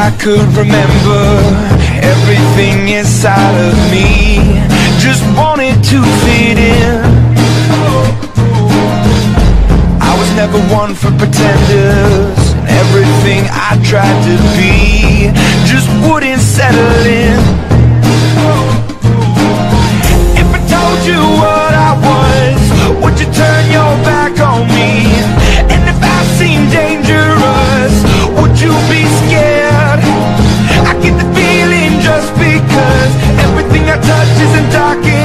I could remember everything inside of me. Just wanted to fit in. I was never one for pretenders, and everything I tried to be just wouldn't settle in. If I told you what I was, would you turn your back on me? And if I seemed dangerous, would you be scared? I get the feeling just because everything I touch isn't dark.